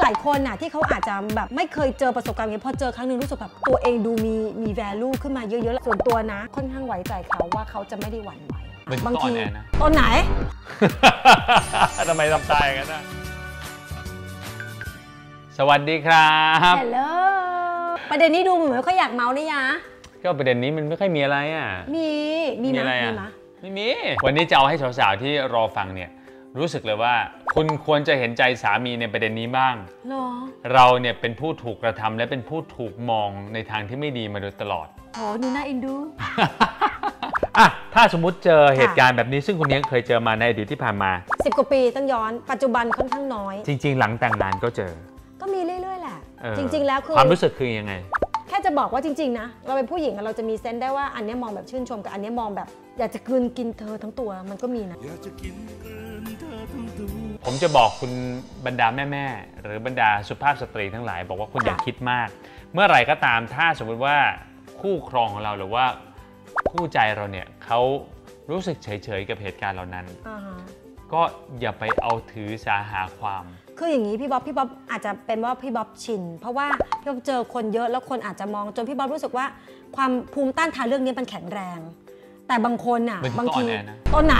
หลายคนน่ะที่เขาอาจจะแบบไม่เคยเจอประสบการณ์นี้พอเจอครั้งหนึ่งรู้สึกแบบตัวเองดูมี value ขึ้นมาเยอะๆส่วนตัวนะค่อนข้างไว้ใจเขาว่าเขาจะไม่ได้หวั่นไหวบางทีต้นไหนทำไมทำตายกันนะสวัสดีครับฮัลโหลประเด็นนี้ดูเหมือนไม่ค่อยอยากเมานี่ยะก็ประเด็นนี้มันไม่ค่อยมีอะไรอ่ะมีอะไรไม่มีวันนี้จะเอาให้สาวๆที่รอฟังเนี่ยรู้สึกเลยว่าคุณควรจะเห็นใจสามีในประเด็นนี้บ้างเราเนี่ยเป็นผู้ถูกกระทำและเป็นผู้ถูกมองในทางที่ไม่ดีมาโดยตลอดโอ้ดูน่าเอ็นดูถ้าสมมุติเจอเหตุการณ์แบบนี้ซึ่งคุณเนี้ยเคยเจอมาในอดีตที่ผ่านมา 10 กว่าปีต้องย้อนปัจจุบันค่อนข้างน้อยจริงๆหลังแต่งงานก็เจอก็มีเรื่อยๆแหละจริงๆแล้วคือความรู้สึกคือยังไงแค่จะบอกว่าจริงๆนะเราเป็นผู้หญิงเราจะมีเซนส์ได้ว่าอันนี้มองแบบชื่นชมกับอันนี้มองแบบอยากจะกลืนกินเธอทั้งตัวมันก็มีนะผมจะบอกคุณบรรดาแม่ๆหรือบรรดาสุภาพสตรีทั้งหลายบอกว่าคุณอย่าคิดมากเมื่อไหร่ก็ตามถ้าสมมติว่าคู่ครองของเราหรือว่าคู่ใจเราเนี่ยเขารู้สึกเฉยๆกับเหตุการณ์เหล่านั้นก็อย่าไปเอาถือสาหาความคืออย่างนี้พี่บ๊อบอาจจะเป็นว่าพี่บ๊อบชินเพราะว่าพี่บ๊อบเจอคนเยอะแล้วคนอาจจะมองจนพี่บ๊อบรู้สึกว่าความภูมิต้านทานเรื่องนี้มันแข็งแรงแต่บางคนอ่ะบางทีต้นไหน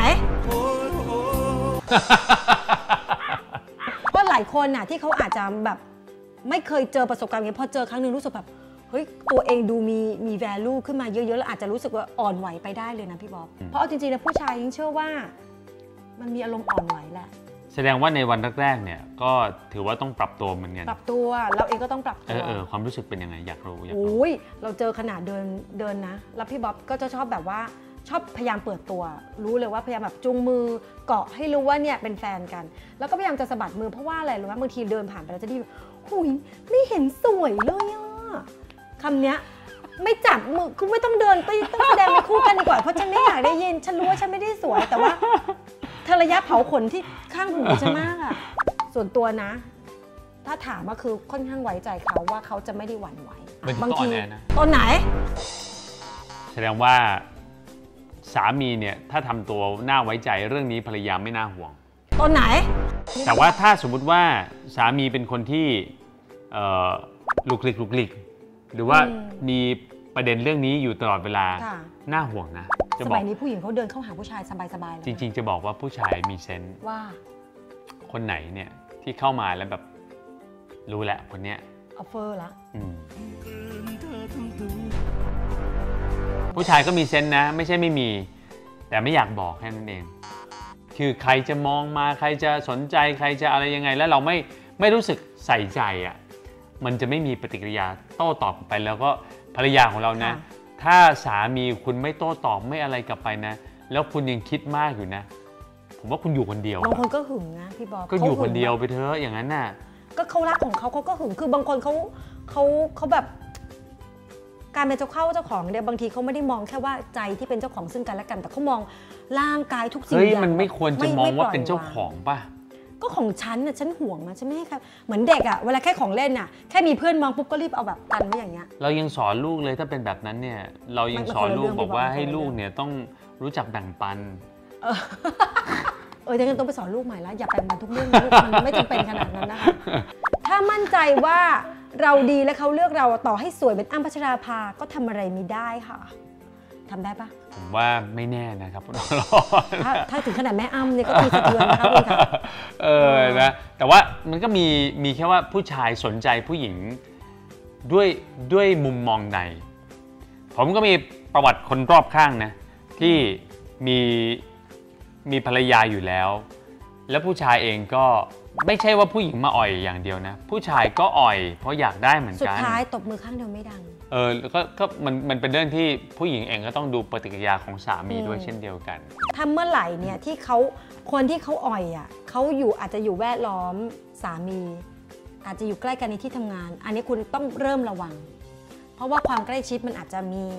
เพราะหลายคนน่ะที่เขาอาจจะแบบไม่เคยเจอประสบการณ์นี้พอเจอครั้งหนึ่งรู้สึกแบบเฮ้ยตัวเองดูมี value ขึ้นมาเยอะๆแล้วอาจจะรู้สึกว่าอ่อนไหวไปได้เลยนะพี่บ๊อบเพราะเอาจริงๆแล้วผู้ชายยิ่งเชื่อว่ามันมีอารมณ์อ่อนไหวแหละแสดงว่าในวันแรกๆเนี่ยก็ถือว่าต้องปรับตัวเหมือนกันปรับตัวเราเองก็ต้องปรับตัวความรู้สึกเป็นยังไงอยากรู้เราเจอขนาดเดินนะแล้วพี่บ๊อบก็จะชอบแบบว่าชอบพยายามเปิดตัวรู้เลยว่าพยายามแบบจูงมือเกาะให้รู้ว่าเนี่ยเป็นแฟนกันแล้วก็พยายามจะสะบัดมือเพราะว่าอะไรรู้ไหมบางทีเดินผ่านไปแล้วจะได้หุยไม่เห็นสวยเลยอ่ะคำเนี้ยไม่จับมือคือไม่ต้องเดินไปต้องแสดงเป็นคู่กันดีกว่าเพราะฉันไม่อยากได้ยินฉันรู้ว่าฉันไม่ได้สวยแต่ว่าเธอระยะเผาขนที่ข้างหูฉันมากอ่ะส่วนตัวนะถ้าถามก็คือค่อนข้างไว้ใจเขาว่าเขาจะไม่ได้หวั่นไหวบางทีตอนไหนแสดงว่าสามีเนี่ยถ้าทำตัวน่าไว้ใจเรื่องนี้ภรรยาไม่น่าห่วงตอนไหนแต่ว่าถ้าสมมุติว่าสามีเป็นคนที่ลุกลิกหรือว่ามีประเด็นเรื่องนี้อยู่ตลอดเวลาน่าห่วงนะสมัยนี้ผู้หญิงเขาเดินเข้าหาผู้ชายสบายๆจริงๆจะบอกว่าผู้ชายมีเซนส์ว่าคนไหนเนี่ยที่เข้ามาแล้วแบบรู้แหละคนเนี้ยออฟเฟอร์ละผู้ชายก็มีเซนส์นะไม่ใช่ไม่มีแต่ไม่อยากบอกแค่นั้นเองคือใครจะมองมาใครจะสนใจใครจะอะไรยังไงแล้วเราไม่รู้สึกใส่ใจอ่ะมันจะไม่มีปฏิกิริยาโต้ตอบไปแล้วก็ภรรยาของเรานะถ้าสามีคุณไม่โต้ตอบไม่อะไรกลับไปนะแล้วคุณยังคิดมากอยู่นะผมว่าคุณอยู่คนเดียวบางคนก็หึงนะพี่บ๊อบก็อยู่คนเดียวไปเถอะอย่างนั้นน่ะก็เขารักของเขาก็หึงคือบางคนเขาแบบการเป็นเจ้าของเนี่ยบางทีเขาไม่ได้มองแค่ว่าใจที่เป็นเจ้าของซึ่งกันและกันแต่เขามองร่างกายทุกสิ่งอย่างมันไม่ควรจะมองว่าเป็นเจ้าของป่ะก็ของฉันน่ะฉันห่วงนะฉันไม่ให้ใครเหมือนเด็กอ่ะเวลาแค่ของเล่นน่ะแค่มีเพื่อนมองปุ๊บก็รีบเอาแบบกันไว้อย่างเงี้ยเรายังสอนลูกเลยถ้าเป็นแบบนั้นเนี่ยเรายังสอนลูกบอกว่าให้ลูกเนี่ยต้องรู้จักแบ่งปันจะงั้นต้องไปสอนลูกใหม่แล้วอย่าแบ่งปันทุกเรื่องลูกมันไม่จำเป็นขนาดนั้นนะคะถ้ามั่นใจว่าเราดีและเขาเลือกเราต่อให้สวยเป็นอ้ำพัชราภาก็ทำอะไรไม่ได้ค่ะทำได้ปะผมว่าไม่แน่นะครับถ้าถึงขนาดแม่อ้ำเนี่ยก็ตีสะเทือนนะคะคุณค่ะนะแต่ว่ามันก็มีแค่ว่าผู้ชายสนใจผู้หญิงด้วยมุมมองใดผมก็มีประวัติคนรอบข้างนะที่มีภรรยาอยู่แล้วแล้วผู้ชายเองก็ไม่ใช่ว่าผู้หญิงมาอ่อยอย่างเดียวนะผู้ชายก็อ่อยเพราะอยากได้เหมือนกันสุดท้ายตบมือข้างเดียวไม่ดังก็มันเป็นเรื่องที่ผู้หญิงเองก็ต้องดูปฏิกิริยาของสามีด้วยเช่นเดียวกันถ้าเมื่อไหร่เนี่ยที่คนที่เขาอ่อยอ่ะเขาอาจจะอยู่แวดล้อมสามีอาจจะอยู่ใกล้กันในที่ทำงานอันนี้คุณต้องเริ่มระวังเพราะว่าความใกล้ชิดมันอาจจะ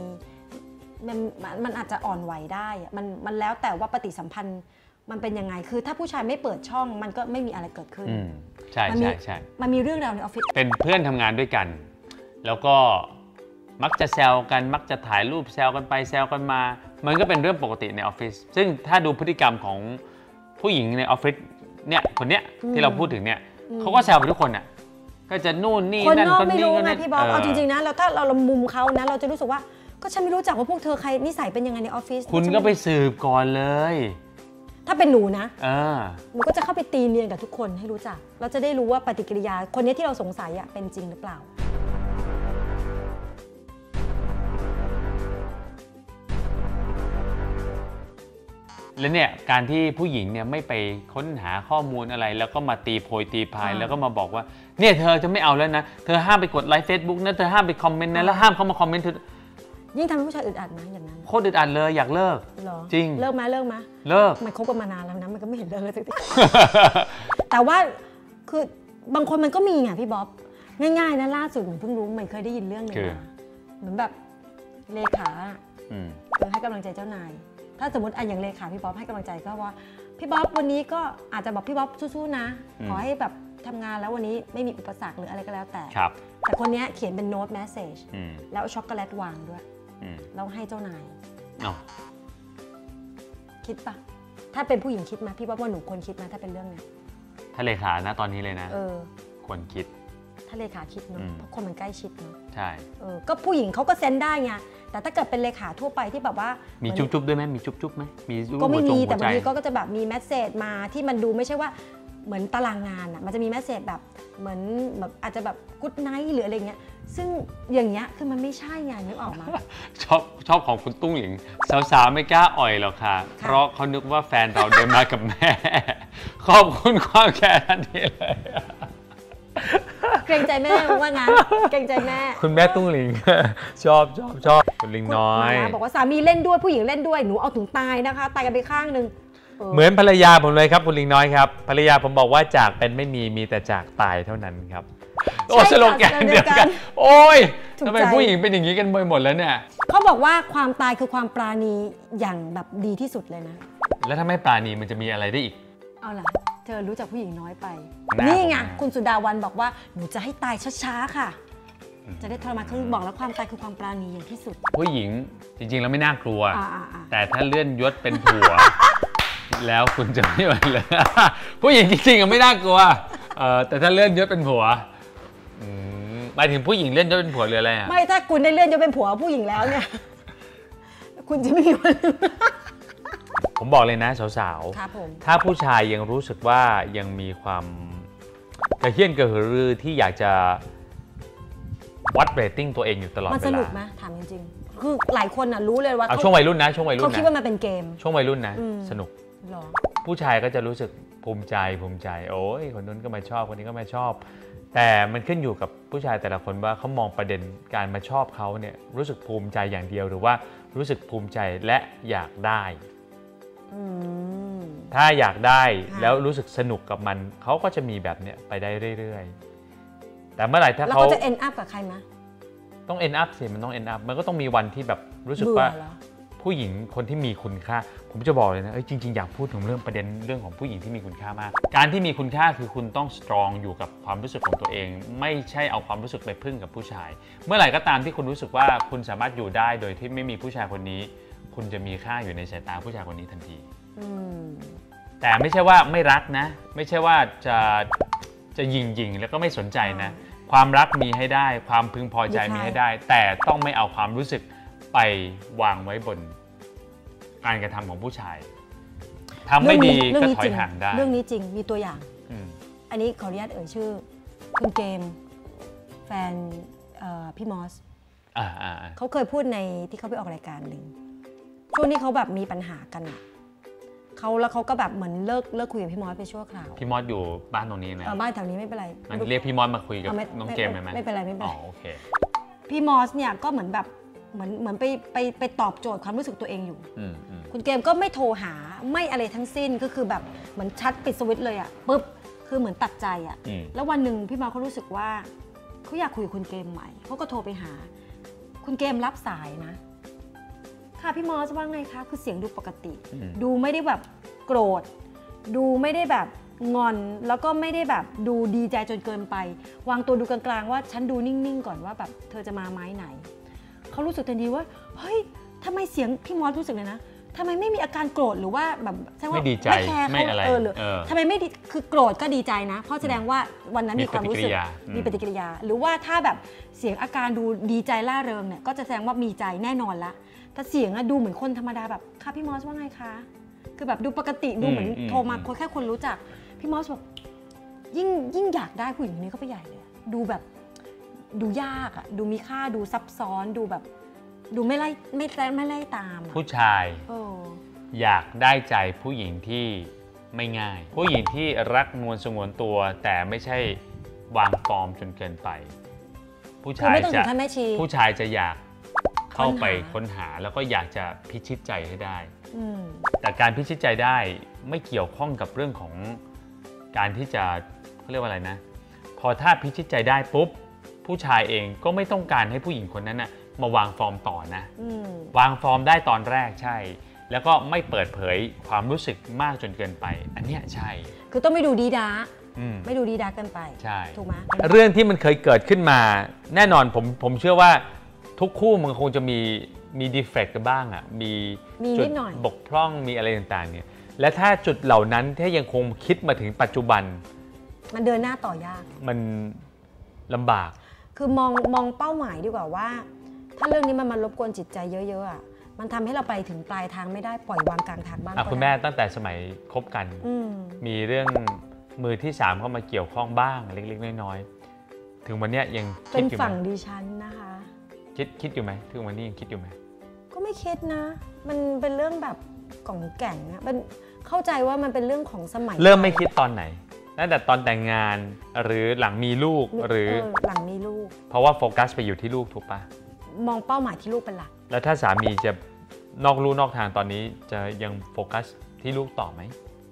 มันอาจจะอ่อนไหวได้มันแล้วแต่ว่าปฏิสัมพันธ์มันเป็นยังไงคือถ้าผู้ชายไม่เปิดช่องมันก็ไม่มีอะไรเกิดขึ้นใช่มันมีเรื่องราวในออฟฟิศเป็นเพื่อนทำงานด้วยกันแล้วก็มักจะแซวกันมักจะถ่ายรูปแซวกันไปแซวกันมามันก็เป็นเรื่องปกติในออฟฟิศซึ่งถ้าดูพฤติกรรมของผู้หญิงในออฟฟิศเนี่ยคนเนี้ยที่เราพูดถึงเนี่ยเขาก็แซวไปทุกคนอ่ะก็จะนู่นนี่คนนั่นนอกคนไม่นี้รู้คนไงนั้นพี่บ๊อบเอาจริงๆนะเราถ้าเรามุมเขานะเราจะรู้สึกว่าก็ฉันไม่รู้จักว่าพวกเธอใครนิสัยเป็นยังไงในออฟฟิศคุณก็ไปสืบก่อนเลยถ้าเป็นหนูนะๆหนูก็จะเข้าไปตีเนียนกับทุกคนให้รู้จักเราจะได้รู้ว่าปฏิกิริยาคนนี้ที่เราสงสัยเป็นจริงหรือเปล่าแล้วเนี่ยการที่ผู้หญิงเนี่ยไม่ไปค้นหาข้อมูลอะไร แล้วก็มาตีโพยตีพายแล้วก็มาบอกว่าเนี่ยเธอจะไม่เอาแล้วนะเธอห้ามไปกดไลค์ Facebook นะเธอห้ามไปคอมเมนต์นะแล้วห้ามเข้ามาคอมเมนต์เธอยิ่งทำให้ผู้ชายอึดอัดนะอย่างนั้นโคตรอึดอัดเลยอยากเลิกจริงเลิกไหมมันคบกันมานานแล้วนะมันก็ไม่เห็นเลิกเลยสักที แต่ว่าคือบางคนมันก็มีไงพี่บ๊อบง่ายๆนะล่าสุดเหมือนเพิ่งรู้มันเคยได้ยินเรื่องนึงมาเหมือนแบบเลขาให้กำลังใจเจ้านายถ้าสมมติอย่างเลขาพี่บ๊อบให้กำลังใจก็ว่าพี่บ๊อบวันนี้ก็อาจจะบอกพี่บ๊อบสู้ๆนะขอให้แบบทำงานแล้ววันนี้ไม่มีอุปสรรคหรืออะไรก็แล้วแต่คนนี้เขียนเป็นโน้ตแมสเซจแล้วช็อกโกแลตวางด้วยแล้วให้เจ้านายคิดปะถ้าเป็นผู้หญิงคิดไหมพี่ว่าหนูควรคิดไหมถ้าเป็นเรื่องนี้ถ้าเลขานะตอนนี้เลยนะควรคิดถ้าเลขาคิดเนาะเพราะคนมันใกล้ชิดเนาะใช่ก็ผู้หญิงเขาก็เซนได้ไงแต่ถ้าเกิดเป็นเลขาทั่วไปที่แบบว่ามีจุ๊บๆด้วยไหมมีจุ๊บๆไหมมีก็ไม่มีแต่บางทีก็จะแบบมีแมสเซจมาที่มันดูไม่ใช่ว่าเหมือนตารางงานอ่ะมันจะมีแมสเซจแบบเหมือนแบบอาจจะแบบกุ๊ดไนท์หรืออะไรเงี้ยซึ่งอย่างเงี้ยคือมันไม่ใช่ไงนึกออกมาชอบของคุณตุ้งหลิงสาวๆไม่กล้าอ่อยหรอกค่ะเพราะเขานึกว่าแฟนเราเดินมากับแม่ขอบคุณความแค่นั้นทีเลยเกรงใจแม่ว่างั้นเกรงใจแม่คุณแม่ตุ้งหลิงชอบคุณลิงน้อยบอกว่าสามีเล่นด้วยผู้หญิงเล่นด้วยหนูเอาถึงตายนะคะตายกันไปข้างนึงเหมือนภรรยาผมเลยครับคุณลิงน้อยครับภรรยาผมบอกว่าจากเป็นไม่มีแต่จากตายเท่านั้นครับโอ้สโลแกนเดียวกันโอ้ยทำไมผู้หญิงเป็นอย่างนี้กันหมดแล้วเนี่ยเขาบอกว่าความตายคือความปราณีอย่างแบบดีที่สุดเลยนะแล้วถ้าไม่ปราณีมันจะมีอะไรได้อีกเอาล่ะเธอรู้จักผู้หญิงน้อยไปนี่ไงคุณสุดาวันบอกว่าหนูจะให้ตายช้าๆค่ะจะได้ทรมานคือบอกแล้วความตายคือความปราณีอย่างที่สุดผู้หญิงจริงๆแล้วไม่น่ากลัวแต่ถ้าเลื่อนยศเป็นผัวแล้วคุณจะไม่ไหวเลยผู้หญิงจริงๆไม่น่ากลัวแต่ถ้าเลื่อนยศเป็นผัวหมายถึงผู้หญิงเลื่อนยศเป็นผัวหรืออะไรไม่ถ้าคุณได้เลื่อนยศเป็นผัวผู้หญิงแล้วเนี่ยคุณจะไม่มีวันผมบอกเลยนะสาวๆถ้าผู้ชายยังรู้สึกว่ายังมีความกระเฮี้ยนกระหือรือที่อยากจะวัดเรตติ้งตัวเองอยู่ตลอดเวลามันสนุกไหมถามจริงๆคือหลายคนรู้เลยว่าช่วงวัยรุ่นนะเขาคิดว่ามันเป็นเกมช่วงวัยรุ่นนะสนุกผู้ชายก็จะรู้สึกภูมิใจโอ้ยคนนู้นก็มาชอบคนนี้ก็มาชอบแต่มันขึ้นอยู่กับผู้ชายแต่ละคนว่าเขามองประเด็นการมาชอบเขาเนี่ยรู้สึกภูมิใจอย่างเดียวหรือว่ารู้สึกภูมิใจและอยากได้ถ้าอยากได้แล้วรู้สึกสนุกกับมันเขาก็จะมีแบบเนี้ยไปได้เรื่อยๆแต่เมื่อไหร่ถ้าเขาจะ end up กับใครไหมต้อง end up สิมันต้อง end up มันก็ต้องมีวันที่แบบรู้สึกว่าผู้หญิงคนที่มีคุณค่าผมจะบอกเลยนะจริงๆอยากพูดถึงเรื่องประเด็นเรื่องของผู้หญิงที่มีคุณค่ามากการที่มีคุณค่าคือคุณต้องสตรองอยู่กับความรู้สึกของตัวเองไม่ใช่เอาความรู้สึกไปพึ่งกับผู้ชายเมื่อไหร่ก็ตามที่คุณรู้สึกว่าคุณสามารถอยู่ได้โดยที่ไม่มีผู้ชายคนนี้คุณจะมีค่าอยู่ในสายตาผู้ชายคนนี้ทันทีแต่ไม่ใช่ว่าไม่รักนะไม่ใช่ว่าจะยิงแล้วก็ไม่สนใจนะความรักมีให้ได้ความพึงพอใจมีให้ได้แต่ต้องไม่เอาความรู้สึกไปวางไว้บนการกระทำของผู้ชายทำไม่ดีก็ถอยห่างได้เรื่องนี้จริงมีตัวอย่างอันนี้ขออนุญาตเอ่ยชื่อคุณเกมแฟนพี่มอสเขาเคยพูดในที่เขาไปออกรายการหนึ่งช่วงที่เขาแบบมีปัญหากันแล้วเขาก็แบบเหมือนเลิกคุยกับพี่มอสไปชั่วคราวพี่มอสอยู่บ้านตรงนี้นะบ้านแถวนี้ไม่เป็นไรมันเรียกพี่มอสมาคุยกับน้องเกมไหมไม่เป็นไรอ๋อโอเคพี่มอสเนี่ยก็เหมือนแบบเหมือนไปตอบโจทย์ความรู้สึกตัวเองอยู่คุณเกมก็ไม่โทรหาไม่อะไรทั้งสิ้นก็คือแบบเหมือนชัดปิดสวิตช์เลยปุ๊บคือเหมือนตัดใจแล้ววันหนึ่งพี่มอสเขารู้สึกว่าเขาอยากคุยกับคุณเกมใหม่เขาก็โทรไปหาคุณเกมรับสายนะค่ะพี่มอสว่าไงคะคือเสียงดูปกติดูไม่ได้แบบโกรธดูไม่ได้แบบงอนแล้วก็ไม่ได้แบบดูดีใจจนเกินไปวางตัวดูกลางๆว่าฉันดูนิ่งๆก่อนว่าแบบเธอจะมาไม้ไหนเขารู้สึกทันทีว่าเฮ้ยทำไมเสียงพี่มอสรู้สึกเลยนะทำไมไม่มีอาการโกรธหรือว่าแบบแสดงว่าไม่ดีใจไม่แคร์ไม่เขาอะไรหรือเออทำไมไม่ดีคือโกรธก็ดีใจนะ เพราะแสดงว่าวันนั้นมีความรู้สึกมีปฏิกิริยาหรือว่าถ้าแบบเสียงอาการดูดีใจร่าเริงเนี่ยก็จะแสดงว่ามีใจแน่นอนละแต่เสียงอะดูเหมือนคนธรรมดาแบบค่ะพี่มอสว่าไงคะคือแบบดูปกติดูเหมือนโทรมาแค่คนรู้จักพี่มอสบอกยิ่งอยากได้ผู้หญิงคนนี้ก็ไปใหญ่เลยดูแบบดูยากอะดูมีค่าดูซับซ้อนดูแบบดูไม่ไล่ตามอะผู้ชายเอออยากได้ใจผู้หญิงที่ไม่ง่าย ผู้หญิงที่รักนวลสงวนตัว แต่ไม่ใช่วางฟอร์มจนเกินไป ผู้ชายไม่ต้องถึจะงขั้นแม่ชีผู้ชายจะอยากเข้าไปค้ค้นนหาหาแล้วก็อยากจะพิชิตใจให้ได้อืมแต่การพิชิตใจได้ไม่เกี่ยวข้องกับเรื่องของการที่จะเขาเรียกว่าอะไรนะ พอถ้าพิชิตใจได้ปุ๊บผู้ชายเองก็ไม่ต้องการให้ผู้หญิงคนนั้นนะมาวางฟอร์มต่อนะอืมวางฟอร์มได้ตอนแรกใช่ แล้วก็ไม่เปิดเผยความรู้สึกมากจนเกินไป อันเนี้ยใช่คือต้องไม่ดูดีดาอืมไม่ดูดีดาเกินไปใช่ถูกไหมเรื่องที่มันเคยเกิดขึ้นมาแน่นอนผมเชื่อว่าทุกคู่มันคงจะมีดีเฟกต์กันบ้างอ่ะมีนิจุดดหน่อยบกพร่องมีอะไรต่างๆเนี่ยและถ้าจุดเหล่านั้นถ้ายังคงคิดมาถึงปัจจุบันมันเดินหน้าต่อยากมันลำบากคือมองเป้าหมายดีกว่าว่า ถ้าเรื่องนี้มันมารบกวนจิตใจเยอะๆอ่ะมันทำให้เราไปถึงปลายทางไม่ได้ปล่อยวางกลางทางบ้างก็ได้คุณแม่ตั้งแต่สมัยคบกันอืมมีเรื่องมือที่3เข้ามาเกี่ยวข้องบ้างเล็กๆน้อยๆถึงวันเนี้ยยังคิเป็ดนอยู่ไหมฝั่งดิฉันนะคะคิดอยู่ไหมถึงวันนี้ยังคิดอยู่ไหมก็ไม่คิดนะ มันเป็นเรื่องแบบกล่องแก่งอะมันเข้าใจว่ามันเป็นเรื่องของสมัยเริ่มไม่คิดตอนไหนตั้งแต่ตอนแต่งงานหรือหลังมีลูกหรือหลังมีลูกเพราะว่าโฟกัสไปอยู่ที่ลูกถูกปะมองเป้าหมายที่ลูกเป็นหลักแล้วถ้าสามีจะนอกลู่นอกทางตอนนี้จะยังโฟกัสที่ลูกต่อไหม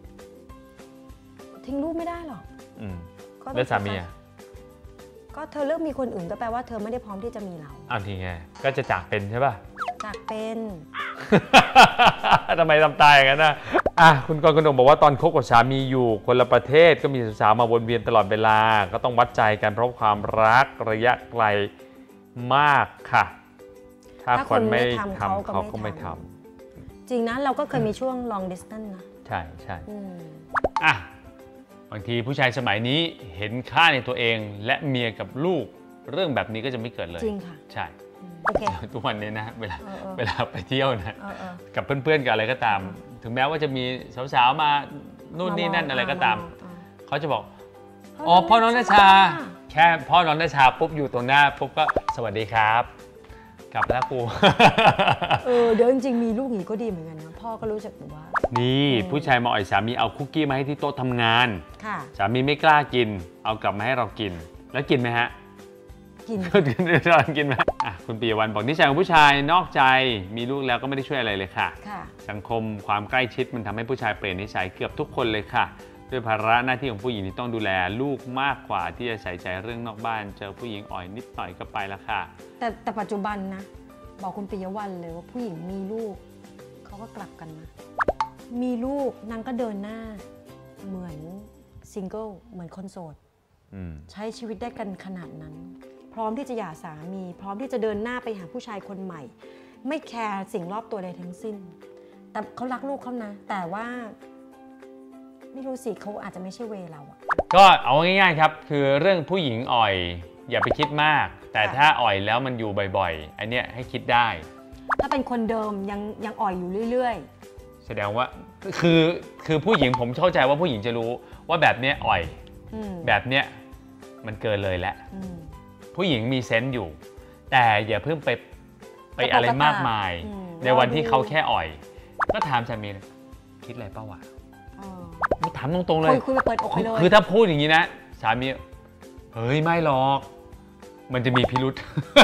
ทิ้งลูกไม่ได้หรอกอืมก็ต้องแล้วสามีอ่ะก็เธอเลือกมีคนอื่นก็แปลว่าเธอไม่ได้พร้อมที่จะมีเราอ้าวทีไงก็จะจากเป็นใช่ป่ะจากเป็นทำไมทำตายอย่างนั้นนะคุณกรณ์กนกบอกว่าตอนคบกับสามีอยู่คนละประเทศก็มีสาวๆมาวนเวียนตลอดเวลา ก็ต้องวัดใจกันเพราะความรักระยะไกลมากค่ะ ถ้าคนไม่ทำเขาก็ไม่ทำจริงนะเราก็เคยมีช่วง long distance นะใช่ใช่อืมบางทีผู้ชายสมัยนี้เห็นค่าในตัวเองและเมียกับลูก เรื่องแบบนี้ก็จะไม่เกิดเลยจริงค่ะใช่โอเคทุกวันนี้นะเวลาเออเวลาไปเที่ยวนะเออกับเพื่อนๆกับอะไรก็ตาม ถึงแม้ว่าจะมีสาวๆมานู่นนี่นั่นอะไรก็ตาม เขาจะบอกอ๋อพ่อน้องณชา แค่พ่อน้องณชาปุ๊บอยู่ตรงหน้าปุ๊บก็สวัสดีครับกลับแล้วครูเดี๋ยวจริงๆมีลูกอย่างนี้ก็ดีเหมือนกันนะพ่อก็รู้จักแบบว่านี่ผู้ชายมาอ่อยสามีเอาคุกกี้มาให้ที่โต๊ะทำงานค่ะสามีไม่กล้ากิน เอากลับมาให้เรากิน แล้วกินไหมฮะกินกินไหมคุณปิยวัลย์บอกนิสัยของผู้ชายนอกใจมีลูกแล้วก็ไม่ได้ช่วยอะไรเลยค่ะค่ะสังคมความใกล้ชิดมันทำให้ผู้ชายเปลี่ยนนิสัยเกือบทุกคนเลยค่ะด้วยภาระหน้าที่ของผู้หญิงที่ต้องดูแลลูกมากกว่าที่จะใส่ใจเรื่องนอกบ้านเจอผู้หญิงอ่อยนิดหน่อยก็ไปแล้วค่ะแต่ปัจจุบันนะ บอกคุณปิยวัลย์เลยว่าผู้หญิงมีลูกเขาก็กลับกันนะมีลูกนางก็เดินหน้าเหมือนซิงเกิลเหมือนคนโสด ใช้ชีวิตได้กันขนาดนั้น พร้อมที่จะหย่าสามี พร้อมที่จะเดินหน้าไปหาผู้ชายคนใหม่ ไม่แคร์สิ่งรอบตัวใดทั้งสิ้น แต่เขารักลูกเขานะ แต่ว่าไม่รู้สิเขาอาจจะไม่ใช่เวเราอะก็เอาง่ายๆครับคือเรื่องผู้หญิงอ่อยอย่าไปคิดมาก แต่ถ้าอ่อยแล้วมันอยู่บ่อยๆอันเนี้ยให้คิดได้ถ้าเป็นคนเดิมยังอ่อยอยู่เรื่อยแสดงว่าคือผู้หญิงผมเข้าใจว่าผู้หญิงจะรู้ว่าแบบเนี้ยอ่อยๆแบบเนี้ยมันเกินเลยแล้วอืมผู้หญิงมีเซนส์อยู่ แต่อย่าเพิ่งไปอะไรมากมาย ในวันที่เขาแค่อ่อย ก็ถามสามีเลยคิดอะไรเปล่าวะถามตรงๆเลยคุยไปเปิดอกไปเลยคือถ้าพูดอย่างนี้นะสามีเฮ้ยไม่หรอก มันจะมีพิรุษ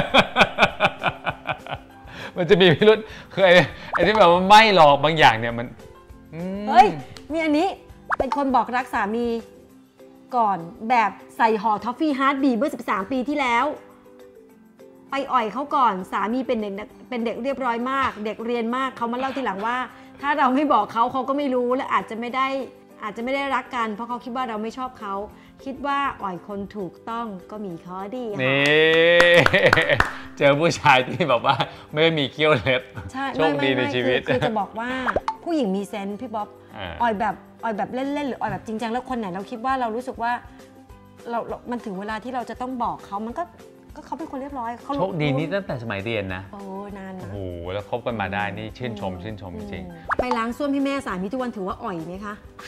มันจะมีพิรุษคือไอ้ที่แบบว่าไม่หรอกบางอย่างเนี่ยมันเฮ้ยมีอันนี้เป็นคนบอกรักสามีก่อนแบบใส่ห่อทอฟฟี่ฮาร์ดบีเมื่อ13 ปีที่แล้ว ไปอ่อยเขาก่อนสามีเป็นเด็กเรียบร้อยมาก เด็กเรียนมากเขามาเล่าทีหลังว่า ถ้าเราไม่บอกเขาก็ไม่รู้และอาจจะไม่ได้รักกันเพราะเขาคิดว่าเราไม่ชอบเขาคิดว่าอ่อยคนถูกต้องก็มีข้อดีค่ะนี่ เจอผู้ชายที่แบบว่าไม่มีเขี้ยวเล็บใช่โชคดีในชีวิตคือจะบอกว่าผู้หญิงมีเซนส์พี่บ๊อบ อ่อยแบบเล่นๆหรืออ่อยแบบจริงจังแล้วคนไหนเราคิดว่าเรารู้สึกว่ามันถึงเวลาที่เราจะต้องบอกเขามันก็เขาเป็นคนเรียบร้อยเขาโชคดีนี่ตั้งแต่สมัยเรียนนะโอ้นานโอ้นะโหแล้วคบกันมาได้นี่ชื่นชมจริงไปล้างส้วมให้แม่สามีทุกวันถือว่าอ่อยไหมคะ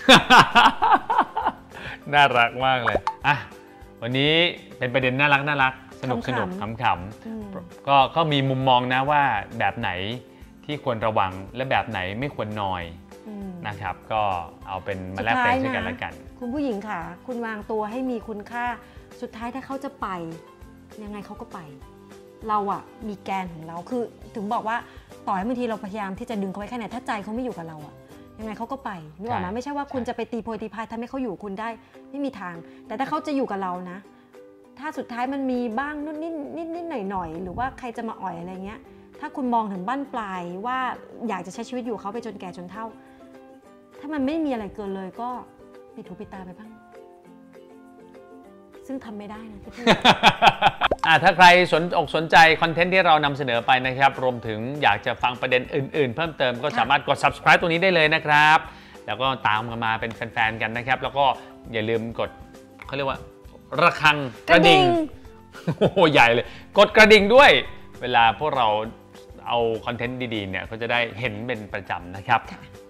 น่ารักมากเลยอ่ะวันนี้เป็นประเด็นน่ารักสนุกขำๆขำๆก็มีมุมมองนะว่าแบบไหนที่ควรระวังและแบบไหนไม่ควรนอยนะครับ ก็เอาเป็นมาแลกเปลี่ยนซึ่งกันและกันคุณผู้หญิงค่ะคุณวางตัวให้มีคุณค่าสุดท้ายถ้าเขาจะไปยังไงเขาก็ไป เราอะมีแกนของเราคือถึงบอกว่าต่อให้บางทีเราพยายามที่จะดึงเขาไว้แค่ไหนถ้าใจเขาไม่อยู่กับเราอะยังไงเขาก็ไปนึกออกไหมใช่ไม่ใช่ว่าคุณจะไปตีโพยตีพายทำให้เขาอยู่คุณได้ไม่มีทาง แต่ถ้าเขาจะอยู่กับเรานะ ถ้าสุดท้ายมันมีบ้างนู่นนิดหน่อยหรือว่าใครจะมาอ่อยอะไรเงี้ยถ้าคุณมองถึงบั้นปลายว่าอยากจะใช้ชีวิตอยู่เขาไปจนแก่จนเฒ่า ถ้ามันไม่มีอะไรเกินเลยก็ปิดหูปิดตาไปบ้างซึ่งทำไม่ได้นะที่พูดถ้าใครสนใจคอนเทนต์ที่เรานำเสนอไปนะครับรวมถึงอยากจะฟังประเด็นอื่นๆ เพิ่มเติมก็สามารถกด subscribe ตรงนี้ได้เลยนะครับ แล้วก็ตามกันมาเป็นแฟนๆกันนะครับ แล้วก็อย่าลืมกดเขาเรียกว่าระฆังกระดิ่ง โอ้โหใหญ่เลย กดกระดิ่งด้วย เวลาพวกเราเอาคอนเทนต์ดีๆเนี่ยเขาจะได้เห็นเป็นประจำนะครับ